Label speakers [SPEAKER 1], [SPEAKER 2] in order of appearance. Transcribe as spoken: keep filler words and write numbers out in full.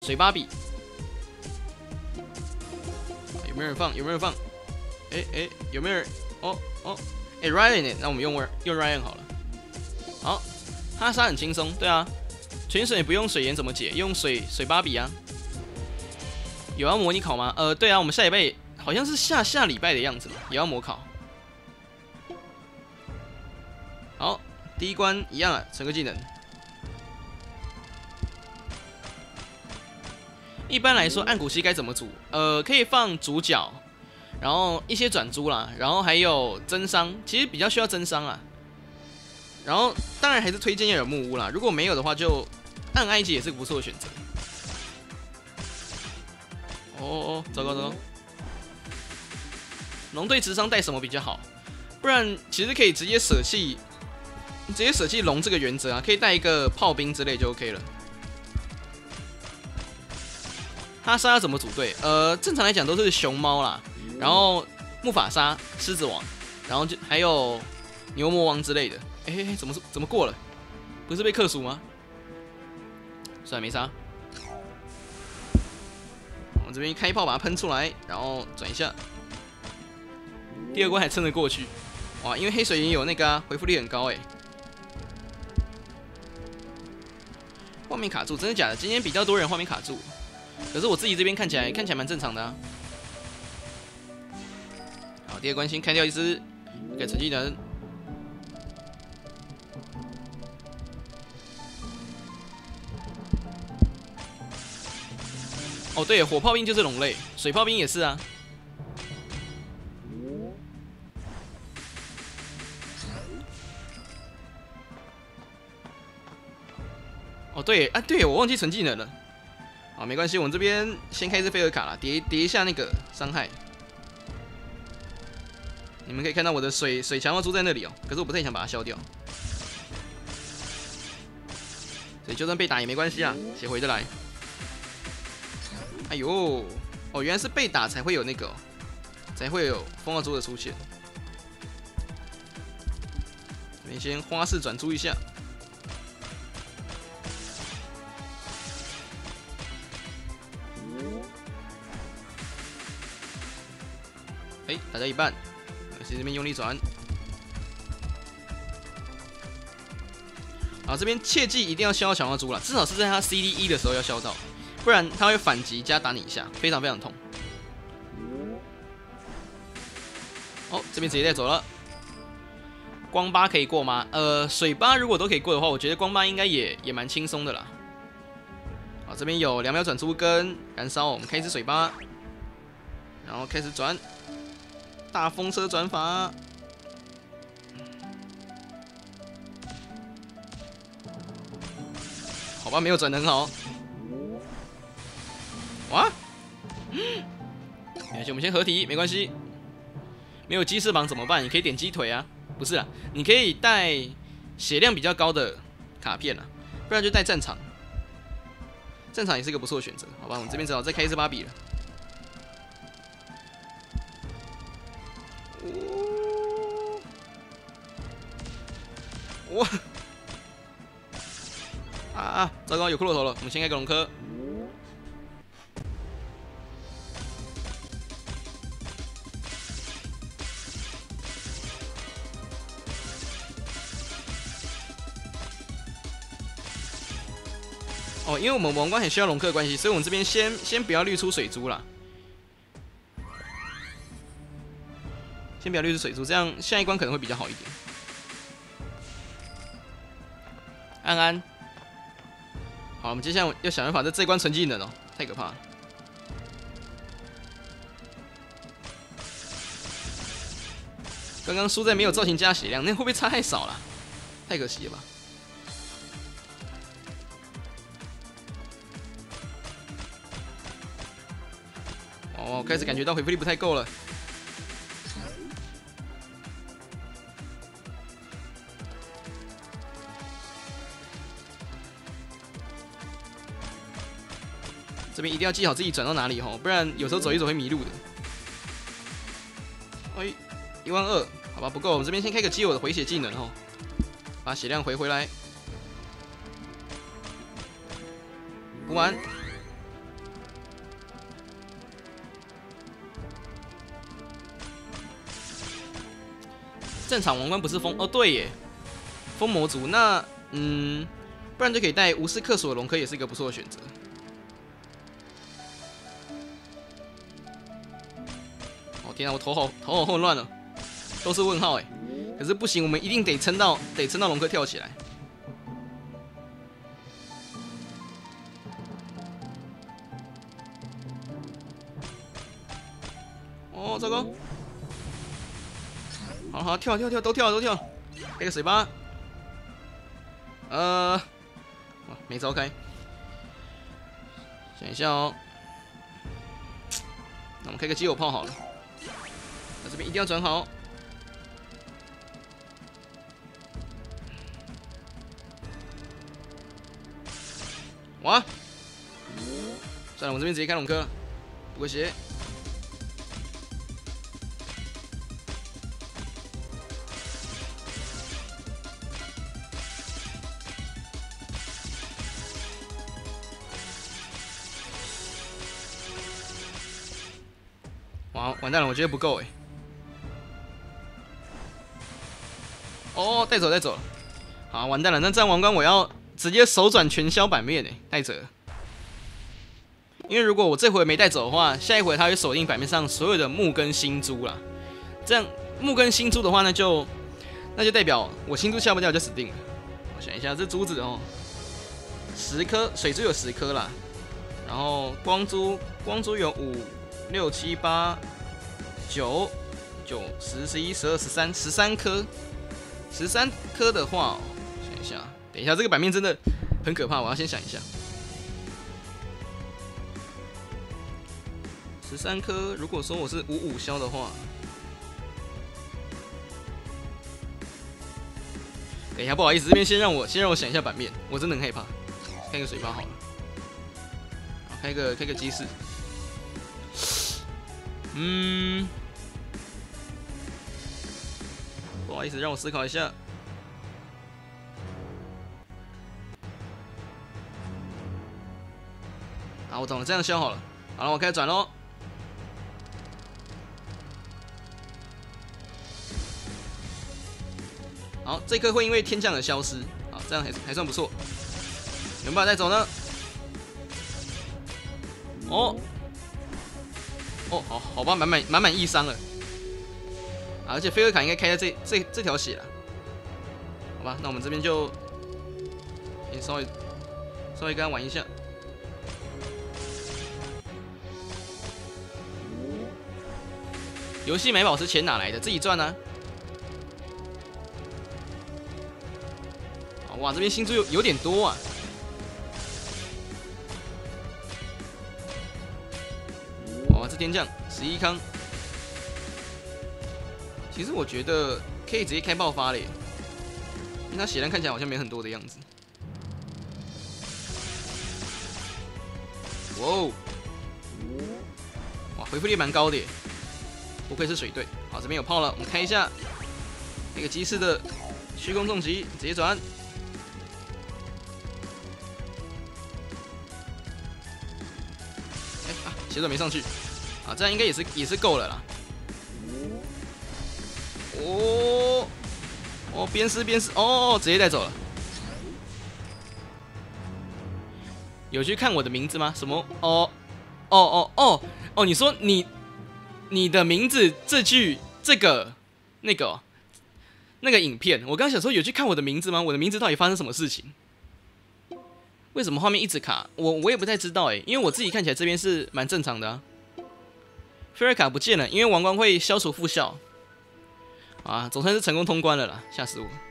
[SPEAKER 1] 水芭比，有没有人放？有没有人放？哎、欸、哎、欸，有没有人？哦哦，哎、欸、Ryan 呢？那我们用用 Ryan 好了。好，哈莎很轻松，对啊，泉水不用水盐怎么解？用水水芭比啊。有要模拟考吗？呃，对啊，我们下礼拜好像是下下礼拜的样子嘛，也要模考。好，第一关一样啊，成个技能。一般来说，暗古溪该怎么组？呃，可以放主角，然后一些转珠啦，然后还有增伤，其实比较需要增伤啊。然后当然还是推荐要有木屋啦，如果没有的话，就暗埃及也是个不错的选择。哦哦，糟糕糟糕！龙队智商带什么比较好？不然其实可以直接舍弃，直接舍弃龙这个原则啊，可以带一个炮兵之类就 OK 了。哈莎要怎么组队？呃，正常来讲都是熊猫啦，然后木法沙、狮子王，然后就还有牛魔王之类的。哎、欸欸，怎么怎么过了？不是被克数吗？算了，没差。我们这边开炮把它喷出来，然后转一下。第二关还撑得过去，哇！因为黑水也有那个啊，回复力很高哎。画面卡住，真的假的？今天比较多人画面卡住。可是我自己这边看起来看起来蛮正常的啊。好，第二关先开掉一只，给成技能。哦，对，火炮兵就是龙类，水炮兵也是啊。哦，对啊，对我忘记成技能了。好，没关系，我们这边先开一只菲尔卡啦，叠叠一下那个伤害。你们可以看到我的水水强化珠在那里哦，可是我不太想把它消掉，所以就算被打也没关系啊，血回得来。哎呦，哦，原来是被打才会有那个、哦，才会有风化珠的出现。这边先花式转珠一下。哎、欸，打到一半，先这边用力转。好，这边切记一定要消强化珠啦，至少是在他 C D 一的时候要消到，不然他会反击加打你一下，非常非常痛。哦，这边直接带走了。光八可以过吗？呃，水八如果都可以过的话，我觉得光八应该也也蛮轻松的啦。好，这边有两秒转出跟燃烧，我们开始水八，然后开始转。大风车转法，好吧，没有转得很好。哇，没关系，我们先合体，没关系。没有鸡翅膀怎么办？你可以点鸡腿啊，不是啊，你可以带血量比较高的卡片啊，不然就带战场。战场也是一个不错的选择，好吧？我们这边只好再开一只芭比了。哇！啊啊！糟糕，有骷髅头了。我们先开个龙科。哦，因为我们王冠很需要龙科的关系，所以我们这边先先不要滤出水珠啦。先不要滤出水珠，这样下一关可能会比较好一点。安安，好，我们接下来要想办法在这一关成技能哦，太可怕了。刚刚输在没有造型加血量，那会不会差太少了？太可惜了吧。哦，开始感觉到回复力不太够了。这边一定要记好自己转到哪里吼，不然有时候走一走会迷路的。哎，一万二，好吧，不够，我们这边先开个基友的回血技能吼，把血量回回来。补完， 正常王冠不是风哦，对耶，风魔族。那嗯，不然就可以带无视克索的龙科，也是一个不错的选择。哦天啊，我头好头好混乱了，都是问号哎。可是不行，我们一定得撑到得撑到龙科跳起来。哦，糟糕！好好跳跳跳，都跳了都跳了，开个水吧。呃，哇，没召开，想一下哦。那我们开个基友炮好了。那这边一定要转好。哇！算了，我这边直接开龙科，补个血。哇，完蛋了，我觉得不够哎。哦，带走带走了。好，完蛋了，那这样王冠我要直接手转全消版面哎，太扯了。因为如果我这回没带走的话，下一回它会锁定版面上所有的木跟星珠啦。这样木跟星珠的话，那就那就代表我星珠消不掉就死定了。我想一下，这珠子哦，十颗水珠有十颗啦，然后光珠光珠有五。六七八九九十十一十二十三十三颗，十三颗的话、哦，想一下，等一下，这个版面真的很可怕，我要先想一下。十三颗，如果说我是五五消的话，等一下，不好意思，这边先让我先让我想一下版面，我真的很害怕。开个水吧好了，好，开个开个鸡翅。嗯，不好意思，让我思考一下。好，我懂了，这样消好了。好了，我开始转喽。好，这颗会因为天降而消失。好，这样还还算不错。有没有办法带走呢？哦。哦，好，好吧，满满满满一伤了，啊，而且菲尔卡应该开在这这这条血了，好吧，那我们这边就先稍微稍微跟他玩一下。游戏买宝石钱哪来的？自己赚啊！哇，这边星珠有有点多啊。这天降十一康，其实我觉得可以直接开爆发嘞，因为他血量看起来好像没很多的样子。哇哦，哇，回复力蛮高的耶，不愧是水队。好，这边有炮了，我们开一下那个鸡翅的虚空重击，直接转。哎啊，血转没上去。啊，这样应该也是也是够了啦。哦，哦，边撕边撕，哦，直接带走了。有去看我的名字吗？什么？哦，哦哦哦哦，你说你你的名字这句这个那个、哦、那个影片，我刚刚想说有去看我的名字吗？我的名字到底发生什么事情？为什么画面一直卡？我我也不太知道哎，因为我自己看起来这边是蛮正常的啊。菲尔卡不见了，因为王冠会消除副效。啊，总算是成功通关了啦，吓死我！